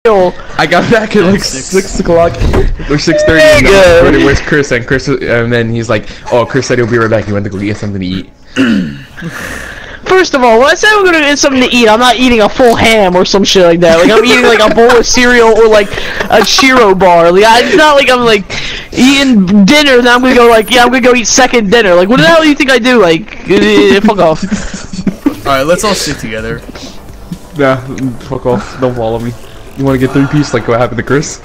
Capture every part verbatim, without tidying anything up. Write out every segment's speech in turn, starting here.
I got back at like Six. six o'clock or six thirty. And Nigga. then, where's Chris? And Chris, and then he's like, "Oh, Chris said he'll be right back. He went to go get something to eat." First of all, when I say I'm gonna get something to eat, I'm not eating a full ham or some shit like that. Like I'm eating like a bowl of cereal or like a Chiro bar. Like I, it's not like I'm like eating dinner and then I'm gonna go like, yeah, I'm gonna go eat second dinner. Like what the hell do you think I do? Like, uh, fuck off. Alright, let's all stick together. Nah, fuck off. Don't follow me. You want to get three piece like what happened to Chris?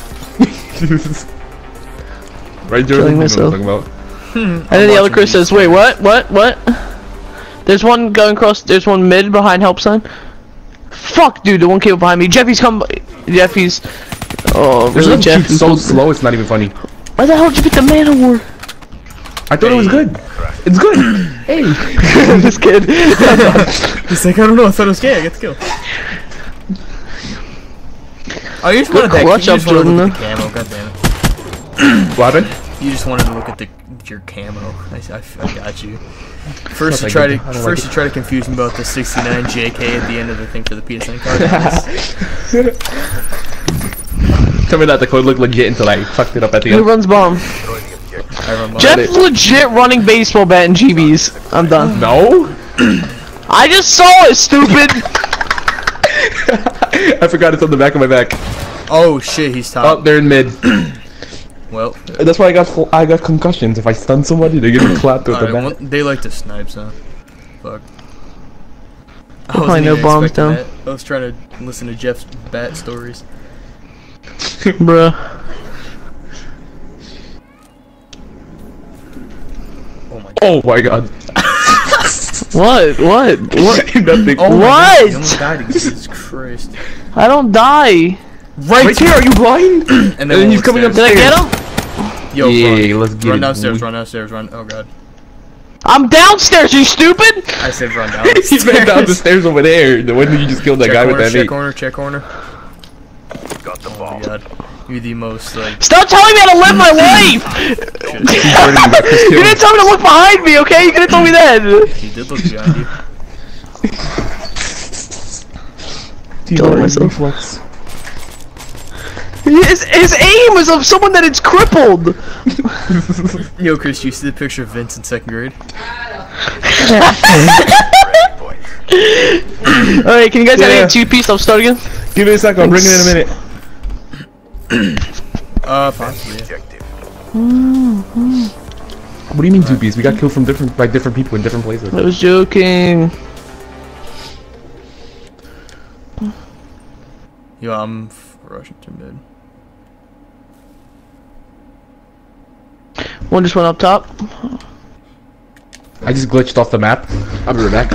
Right, Jordan? Killing You know myself. what I'm talking about. And then the other Chris says, wait, what? What? What? There's one going across, there's one mid behind help sign. Fuck, dude, the one came behind me. Jeffy's come, Jeffy's, oh, There's really, one Jeff? shoot so slow, it's not even funny. Why the hell did you pick the man award? I thought it was good. It's good. Hey. This kid. He's like, I don't know, I thought it was gay, I get the kill. Oh, you just wanted that, you clutch just up, wanted to look Jordan, at the camo, goddammit. What happened? You just wanted to look at the your camo. I, I, I got you. First you I try do. to I don't first like you try to confuse me about the sixty-nine J K at the end of the thing for the P S N card. Tell me that the code looked legit until I fucked it up at the Who end. runs bomb? I run mine. Jeff's legit running baseball bat in G Bs. I'm done. No? I just saw it, stupid! I forgot it's on the back of my back. Oh shit, he's Oh, top. they're in mid. Well, That's why I got fl- I got concussions. If I stun somebody, they're getting clapped with alright, the well, back. they like to snipe, so fuck. I Probably wasn't no even bombs expecting down. that. I was trying to listen to Jeff's bat stories. Bruh. Oh my god. Oh my god. What? What? What? Nothing. Oh my god, What? you almost died again. Jesus Christ. I don't die. Right, Right here, are you blind? And And then, then he's coming Did I get him? Yo, Yeah, run. let's get run it, downstairs, boy. run downstairs, run. Oh god. I'm downstairs, you stupid! I said run down. He's been down the stairs over there. The one that you just killed that check guy corner, with that check mate. corner, check corner. Got the ball. Oh my god. You're the most like. Stop telling me how to live my life! You didn't tell me to look behind me, okay? You could've told me that! He did look behind you. Killing myself. Reflex. His, his aim was of someone that is crippled! Yo, Chris, you see the picture of Vince in second grade? Alright, can you guys Yeah. have a two piece? I'll start again. Give me a second, I'll bring it in a minute. Uh, possibly. Yeah. What do you mean two piece? We got killed from different by different people in different places. I was joking. Yo, I'm f- rushing to mid. One just went up top. I just glitched off the map. I'll be right back.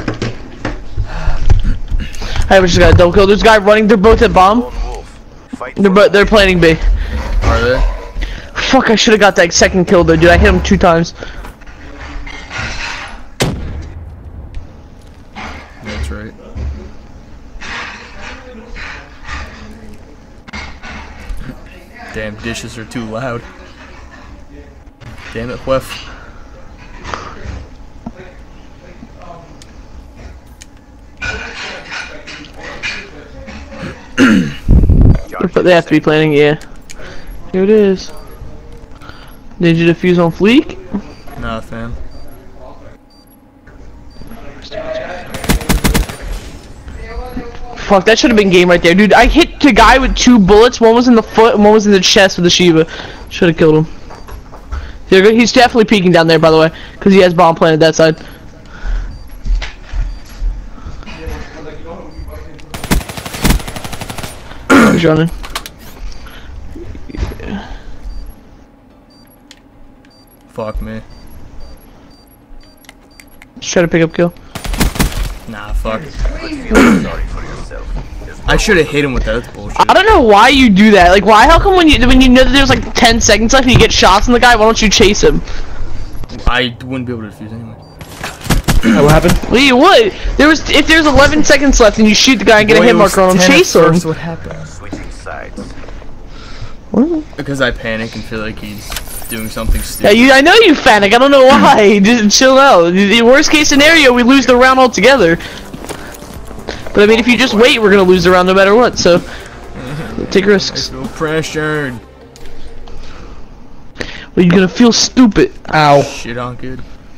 I just got a double kill. There's a guy running. They're both at bomb. They're bo they're planning B. Are they? Fuck! I should have got that second kill though, dude. I hit him two times. That's right. Damn, dishes are too loud. Damn it, whiff. But they have to be planning. Yeah. Here it is. Did you defuse on fleek? Nah, fam. Fuck, that should have been game right there, dude. I hit the guy with two bullets. One was in the foot, and one was in the chest with the Shiva. Should have killed him. There, he's definitely peeking down there, by the way, because he has bomb planted that side. He's running. Fuck me. Just try to pick up kill. Nah, fuck. I should have hit him with that. That's bullshit. I don't know why you do that. Like, why? How come when you when you know that there's like ten seconds left and you get shots on the guy, why don't you chase him? I wouldn't be able to defuse anyway. What happened? Well, you would. There was if there's eleven seconds left and you shoot the guy and get Boy, a hit it was marker on him, ten at chase him. first, what happened? Switching sides. What? Because I panic and feel like he's doing something Yeah, stupid. you. I know you panic. I don't know why. Just chill out. The the worst case scenario, we lose the round altogether. But I mean, if you just wait, we're gonna lose the round no matter what. So, Take risks. I feel pressured. Well, you're gonna feel stupid. Ow. Shit on kid.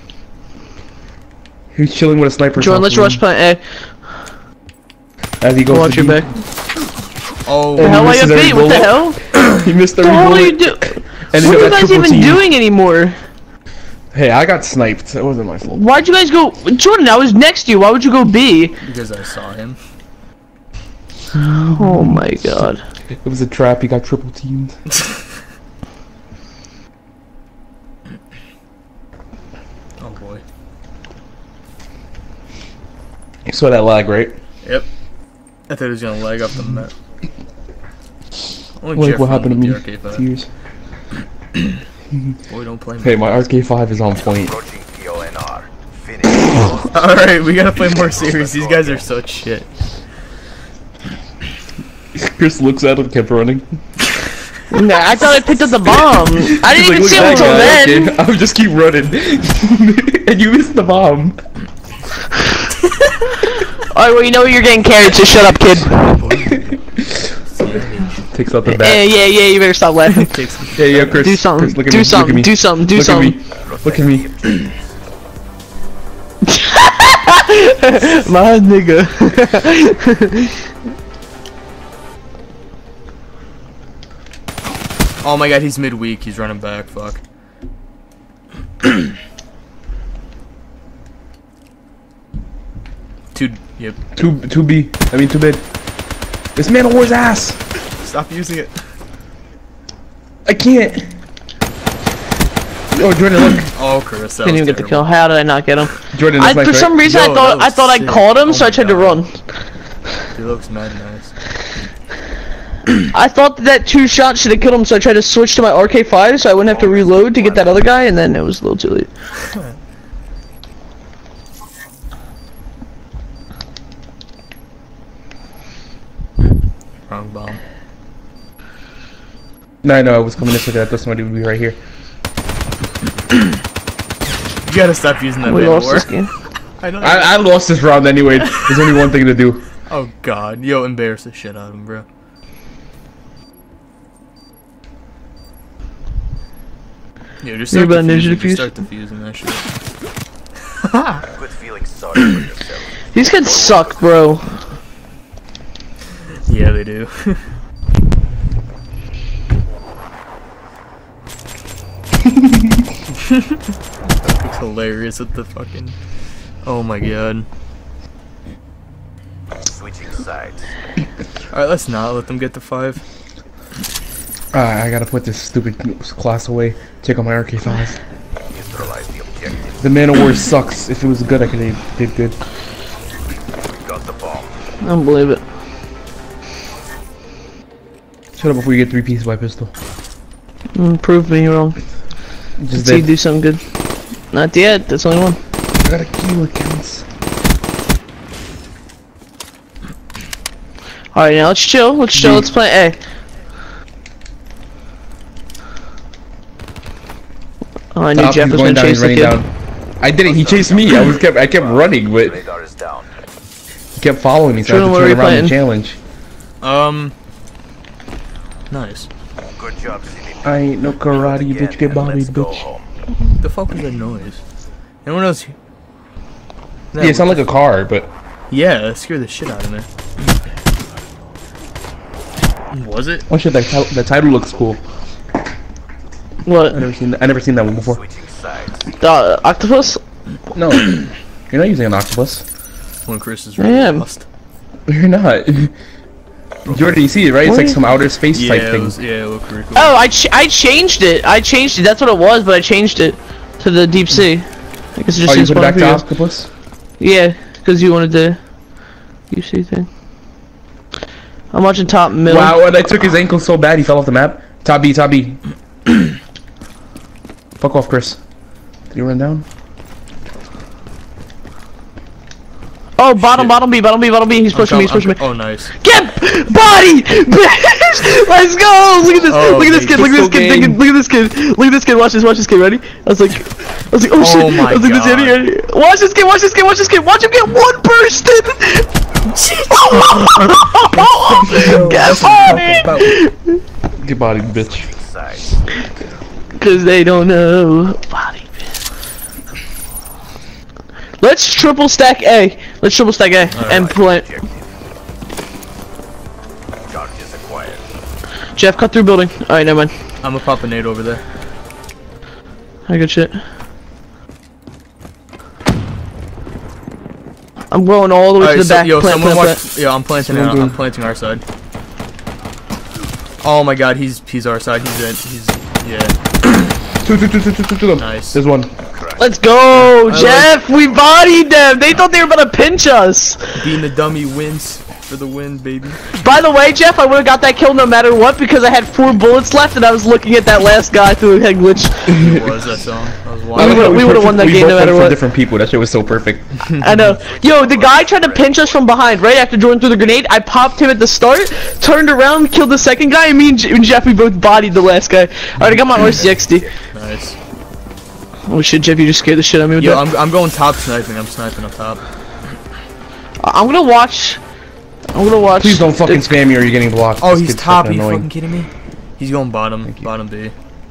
He's chilling with a sniper. Jordan, let's rush plant A. As he goes Watch to your B. back. Oh, The he hell are you misses every B? What the bullet. hell? He missed What every the hell are bullet. you doing? And he What are you got that guys triple even team. doing anymore? Hey, I got sniped. That wasn't my fault. Why'd you guys go? Jordan, I was next to you. Why would you go B? because I saw him. Oh my god. It was a trap. He got triple teamed. Oh boy. You saw that lag, right? Yep. I thought he was gonna lag up the map. Only Like Jeff what happened to won me? with the R K five. Tears. Boy, don't play me. Hey, my R K five is on point. Approaching P O N R. Finish. Alright, we gotta play more series. These guys are such shit. Chris looks at him, kept running. Nah, I thought I picked up the bomb. I didn't He's even like, see "Look him at until that then. guy." Okay, I would just keep running. And you missed the bomb. Alright, well, you know you're getting carried, so shut up, kid. Takes out the Yeah, bat. yeah, yeah, you better stop laughing. Yeah, yeah, Chris. Do something. Chris, look at Do me. something. Look at me. Do something. Do Look something. At me. Look at me. My nigga. Oh my god, he's midweek. He's running back. Fuck. Two. Yep. Two, two B. I mean, two bid. This man wars ass. Stop using it. I can't. Oh, Jordan, look. Oh, Chris. That Didn't was even get the terrible. kill. How did I not get him? Jordan, I, that's for nice, some right? reason, Yo, I thought that I was thought I sick. caught him, Oh so I my tried to God. run. He looks mad nice. I thought that two shots should have killed him, so I tried to switch to my R K five, so I wouldn't have to reload to get that other guy, and then it was a little too late. Wrong bomb. No, no, I was coming this way. I thought somebody would be right here. You gotta stop using that We man lost more. this game. I know. I, I lost this round anyway. There's only one thing to do. Oh god. Yo, embarrass the shit out of him, bro. Yo, just You start about ninja defusing, defuse? just start defusing that shit. Quit feeling sorry for yourself. These kids suck, bro. Yeah, they do. It's hilarious with the fucking. Oh my god. Switching sides. Alright, let's not let them get to five. Uh, I gotta put this stupid class away. Check on my R K five. Neutralize the objective. The Man of War sucks. If it was good, I could have did good. We got the bomb. I don't believe it. Shut up before you get three pieces by pistol. Mm, prove me wrong. Just Let's see you did. do something good. Not yet. That's only one. I got a kill accounts. Alright, now let's chill. Let's chill. G. Let's play A. Oh, I knew Stop, Jeff he's was going gonna down, chase he's the running kid. down. I didn't. He chased me. I was kept. I kept running, but Radar is down. he kept following me. So I Jordan, had what to are turn you around and playing? challenge. Um. Nice. Good job, C D P. I ain't no karate, Again, bitch. Get and bodied, let's go bitch. home. The fuck was that noise? Anyone else? Yeah, it sounded like a car, but Yeah, that scared the shit out of me. Was it? oh shit, that ti- the title looks cool. I What? never seen that. I never seen that one before. Switching sides. The uh, octopus? No, you're not using an octopus. When Chris is I really am. lost. You're not. Jordan, you see it, right? It's like What? some outer space Yeah, type it thing. was, yeah, it looked pretty cool. Oh, I ch I changed it. I changed it. That's what it was, but I changed it to the deep sea. I guess it just Oh, you seems put it back fun to for you. octopus? Yeah, because you wanted the deep sea thing. I'm watching top middle. Wow, and I took his ankle so bad he fell off the map. Top B, top B. Fuck off, Chris. Did you run down? Oh, bottom, Shit. bottom B, bottom B, bottom B. He's I'm pushing me. He's coming- pushing me. I'm- Oh, nice. Get body, bitch. Let's go! Look at this! Oh, look at this kid! Look at this kid! game. Look at this kid! Look at this kid! Watch this! Watch this kid! Ready? I was like, I was like, oh shit! Oh my I was like, this God. ready, ready. Watch this kid! Watch this kid! Watch this kid! Watch him get one bursted! Get bodied! Get bodied, bitch. Side. Cause they don't know. Body. Let's triple stack A. Let's triple stack A and plant. Charges acquired. Jeff, cut through building. Alright, never mind. I'm gonna pop a nade over there. I good shit. I'm going all the way Alright, to the so, back. yo, plant, someone plant, watch. plant. Yo, I'm planting. Someone Out, I'm do- planting our side. Oh my God, he's he's our side. He's in. He's yeah. Two, two, two, two, two, two, two. Nice. There's one. Let's go, I Jeff. We bodied them. They thought they were about to pinch us. Being the dummy wins for the win, baby. By the way, Jeff, I would have got that kill no matter what because I had four bullets left and I was looking at that last guy through a head glitch. It was that song. I was We watching. would've- we would've won that we game both no went matter for what. different people. That shit was so perfect. I know. Yo, the guy tried to pinch us from behind, right after Jordan threw the grenade. I popped him at the start, turned around, killed the second guy, and me and, J and Jeff, we both bodied the last guy. Alright, I got my R C X D. Nice. Oh shit, Jeff, you just scared the shit out of me with Yo, that. I'm I'm going top sniping. I'm sniping up top. I'm gonna watch. I'm gonna watch. Please don't fucking spam me or you're getting blocked. Oh, This he's kid's top. Are fucking you annoying. fucking kidding me? He's going bottom. Bottom B.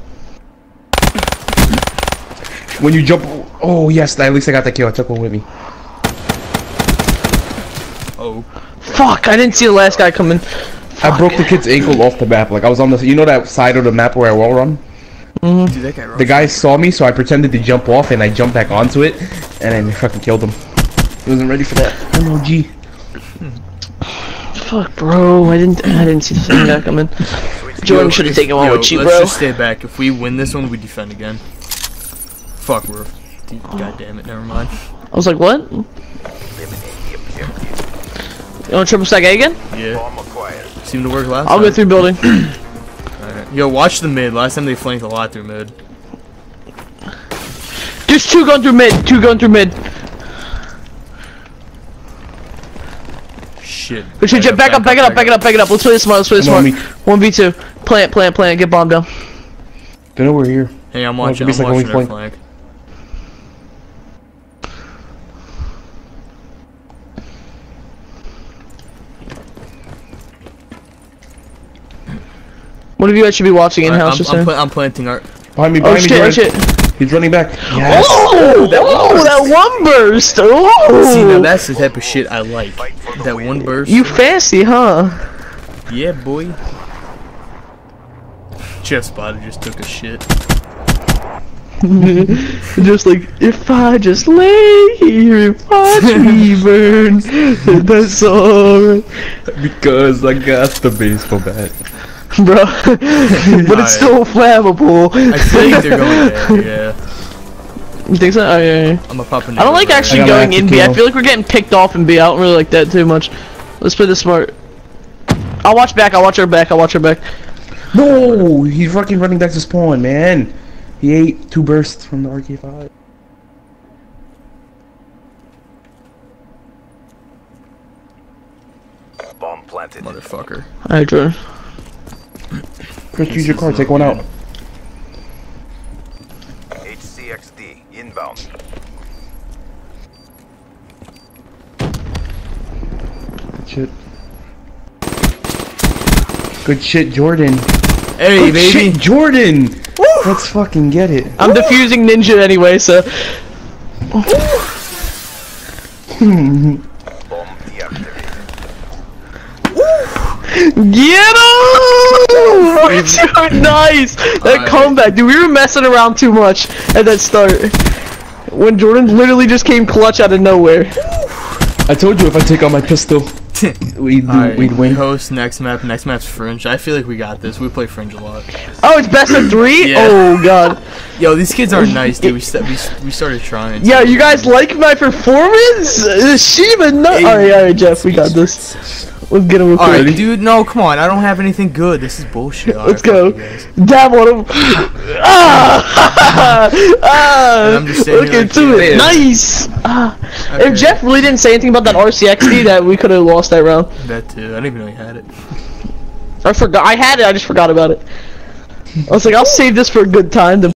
When you jump, oh yes, at least I got that kill. I took one with me. Oh. Fuck, I didn't see the last guy coming. I broke the kid's ankle off the map. Like I was on the, you know that side of the map where I wall run. Dude, that guy. The guy saw me, so I pretended to jump off, and I jumped back onto it, and then fucking killed him. He wasn't ready for that. M O G. Fuck, bro, I didn't. I didn't see the second guy coming. Jordan should have taken one Yo, with you, let's bro. just stay back. If we win this one, we defend again. Fuck, we're. Dude, God damn it. Never mind. I was like, what? Eliminate the objective. You want triple stack A again? Yeah. Bomb acquired. Seemed to work last I'll time. go through building. Alright. Yo, watch the mid. Last time they flanked a lot through mid. There's two going through mid. Two going through mid. Shit. Good shit, Jeff. Back up, back it up, back it up, back it up. Let's play this smart. Let's play this Come on, smart. One v two. Plant, plant, plant. Get bombed down. Don't know we're here. Hey, I'm Oh, watching. could be I'm like watching going our flank. One of you guys should be watching in Alright, house I'm, just I'm, saying. pla I'm planting our. Behind me, Oh behind me, shit! Oh Jordan. shit! He's running back. Yes. Oh, that, oh, that one burst! Oh, See, now that's the type of shit I like. That one burst. you fancy, huh? Yeah, boy. Jeff Spotter just took a shit. Just like, if I just lay here and watch me burn, that's alright, Because I got the baseball bat. bro. But it's still flammable. I think they're going there, yeah. You think so? Oh, yeah, yeah. I'm a pop a I don't like actually I got going my in B. I kill. feel like we're getting picked off in B. I don't really like that too much. Let's play this smart. I'll watch back. I'll watch our back. I'll watch our back. No, he's fucking running back to spawn, man. He ate two bursts from the R K five. Bomb planted. Motherfucker. Alright, Jordan. Chris, use your car. Take one out. H C X D inbound. Good shit. Good shit, Jordan. Hey, Good baby. shit, Jordan. Let's fucking get it. I'm defusing Ninja anyway, so. Bomb deactivated. Get him! Dude, nice! That Alright. comeback, dude. We were messing around too much at that start. When Jordan literally just came clutch out of nowhere. I told you if I take out my pistol, we'd, do, Alright, we'd win. host next map. Next map's Fringe. I feel like we got this. We play Fringe a lot. Oh, it's best of three? Yeah. Oh, God. Yo, these kids are nice, dude. We st we, we started trying. Yeah, you guys like my performance? Uh, Shiva, no. Hey. Alright, alright, Jeff, we got this. Let's get him real Alright, quick. dude. No, come on. I don't have anything good. This is bullshit. All Let's right, go. fuck you guys. Dab on him. ah! ah! And I'm just sitting Look here into like, it. yeah. Nice. Ah. Okay. If Jeff really didn't say anything about that R C X D, that we could have lost that round. That too. I didn't even know you had it. I forgot. I had it. I just forgot about it. I was like, I'll save this for a good time. Then